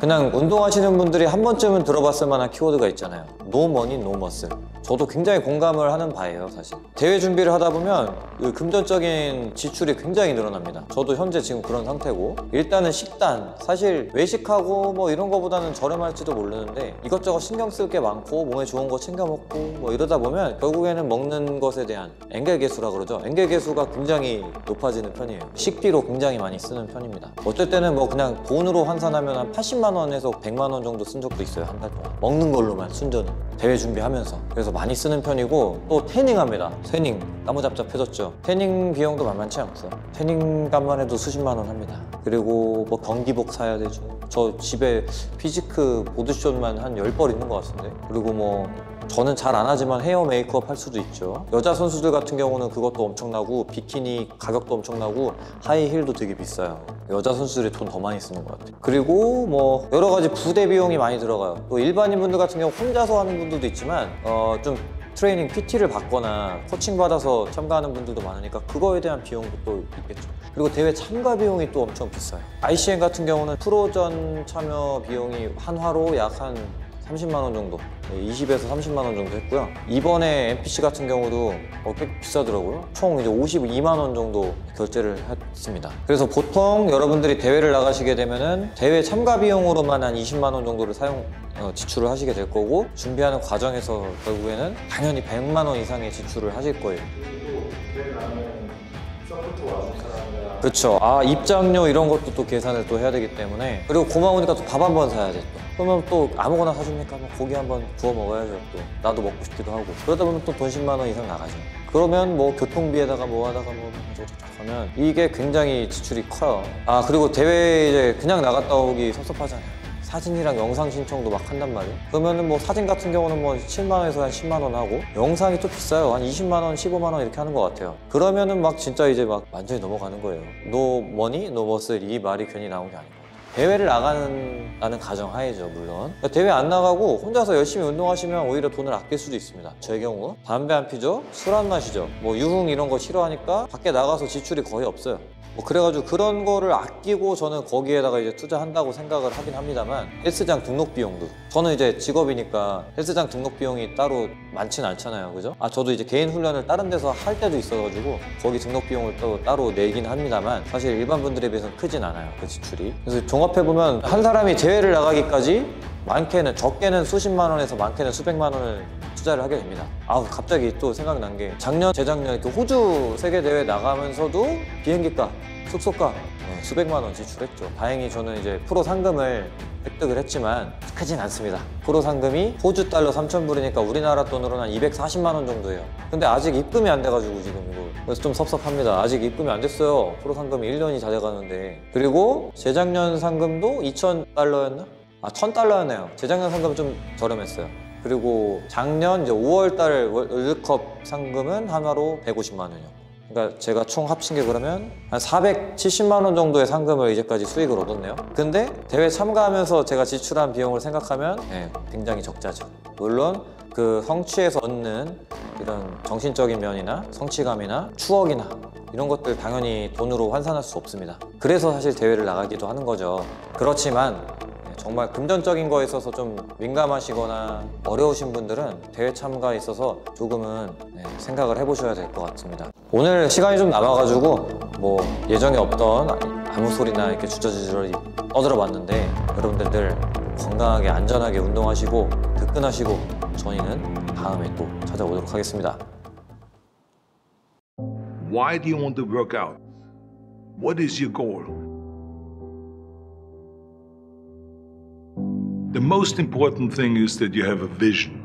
그냥 운동하시는 분들이 한 번쯤은 들어봤을 만한 키워드가 있잖아요. No money, no muscle. 저도 굉장히 공감을 하는 바예요, 사실. 대회 준비를 하다 보면 그 금전적인 지출이 굉장히 늘어납니다. 저도 현재 지금 그런 상태고, 일단은 식단, 사실 외식하고 뭐 이런 거보다는 저렴할지도 모르는데 이것저것 신경 쓸 게 많고 몸에 좋은 거 챙겨 먹고 뭐 이러다 보면 결국에는 먹는 것에 대한 엔겔계수라 그러죠. 엔겔계수가 굉장히 높아지는 편이에요. 식비로 굉장히 많이 쓰는 편입니다. 어떨 때는 뭐 그냥 돈으로 환산하면 한 80만 원에서 100만 원 정도 쓴 적도 있어요, 한 달 동안. 먹는 걸로만 순전히 대회 준비하면서. 그래서 많이 쓰는 편이고, 또 태닝합니다. 태닝 까무잡잡해졌죠. 태닝 비용도 만만치 않고요. 태닝 값만 해도 수십만 원 합니다. 그리고 뭐 경기복 사야 되죠. 저 집에 피지크 보드숏만 한 10벌 있는 것 같은데. 그리고 뭐 저는 잘 안 하지만 헤어 메이크업 할 수도 있죠. 여자 선수들 같은 경우는 그것도 엄청나고, 비키니 가격도 엄청나고, 하이힐도 되게 비싸요. 여자 선수들이 돈 더 많이 쓰는 것 같아요. 그리고 뭐 여러 가지 부대 비용이 많이 들어가요. 또 일반인 분들 같은 경우 혼자서 하는 분들도 있지만 좀 트레이닝 PT를 받거나 코칭 받아서 참가하는 분들도 많으니까 그거에 대한 비용도 또 있겠죠. 그리고 대회 참가 비용이 또 엄청 비싸요. ICN 같은 경우는 프로전 참여 비용이 한 화로 약 한 30만 원 정도, 20에서 30만 원 정도 했고요. 이번에 NPC 같은 경우도 꽤 비싸더라고요. 총 이제 52만 원 정도 결제를 했습니다. 그래서 보통 여러분들이 대회를 나가시게 되면은 대회 참가 비용으로만 한 20만 원 정도를 지출을 하시게 될 거고, 준비하는 과정에서 결국에는 당연히 100만 원 이상의 지출을 하실 거예요. 그렇죠. 입장료 이런 것도 또 계산을 또 해야 되기 때문에. 그리고 고마우니까 또 밥 한 번 사야 돼 또. 그러면 또 아무거나 사줍니까? 뭐 고기 한번 구워 먹어야죠. 또 나도 먹고 싶기도 하고. 그러다 보면 또 돈 10만 원 이상 나가죠. 그러면 뭐 교통비에다가 뭐 하다가 뭐 하면 이게 굉장히 지출이 커요. 그리고 대회 이제 그냥 나갔다 오기 섭섭하잖아요. 사진이랑 영상 신청도 막 한단 말이에요. 그러면은 뭐 사진 같은 경우는 뭐 7만 원에서 한 10만 원 하고, 영상이 또 비싸요. 한 20만 원, 15만 원 이렇게 하는 것 같아요. 그러면은 막 진짜 이제 막 완전히 넘어가는 거예요. No money, no muscle, 이 말이 괜히 나온 게 아니고. 대회를 나가는 가정하에죠, 물론. 대회 안 나가고 혼자서 열심히 운동하시면 오히려 돈을 아낄 수도 있습니다. 제 경우 담배 안 피죠, 술 안 마시죠, 뭐 유흥 이런 거 싫어하니까 밖에 나가서 지출이 거의 없어요. 뭐 그래가지고 그런 거를 아끼고 저는 거기에다가 이제 투자한다고 생각을 하긴 합니다만, 헬스장 등록 비용도, 저는 이제 직업이니까 헬스장 등록 비용이 따로 많지는 않잖아요, 그죠? 저도 이제 개인 훈련을 다른 데서 할 때도 있어가지고 거기 등록 비용을 또 따로 내긴 합니다만, 사실 일반 분들에 비해서는 크진 않아요, 그 지출이. 그래서 종합해보면 한 사람이 대회를 나가기까지 많게는, 적게는 수십만 원에서 많게는 수백만 원을 투자를 하게 됩니다. 갑자기 또 생각난 게, 재작년 이렇게 호주 세계대회 나가면서도 비행기값, 숙소값 수백만 원 지출했죠. 다행히 저는 이제 프로 상금을 획득을 했지만 크진 않습니다. 프로 상금이 호주 달러 3,000불이니까 우리나라 돈으로는 한 240만 원 정도예요. 근데 아직 입금이 안 돼가지고 지금 이거, 그래서 좀 섭섭합니다. 아직 입금이 안 됐어요. 프로 상금이 1년이 다 돼가는데. 그리고 재작년 상금도 2,000달러였나? 1,000달러였네요. 재작년 상금은 좀 저렴했어요. 그리고 작년 이제 5월달 월드컵 상금은 한화로 150만 원이요. 그러니까 제가 총 합친 게 그러면 한 470만 원 정도의 상금을 이제까지 수익을 얻었네요. 근데 대회 참가하면서 제가 지출한 비용을 생각하면 굉장히 적자죠. 물론 그 성취에서 얻는 이런 정신적인 면이나 성취감이나 추억이나 이런 것들 당연히 돈으로 환산할 수 없습니다. 그래서 사실 대회를 나가기도 하는 거죠. 그렇지만 정말 금전적인 거에 있어서 좀 민감하시거나 어려우신 분들은 대회 참가에 있어서 조금은 생각을 해보셔야 될 것 같습니다. 오늘 시간이 좀 남아가지고 뭐 예정에 없던 아무 소리나 이렇게 주저주저리 떠들어 봤는데, 여러분들 늘 건강하게 안전하게 운동하시고 득근하시고 저희는 다음에 또 찾아오도록 하겠습니다. Why do you want to work out? What is your goal? The most important thing is that you have a vision.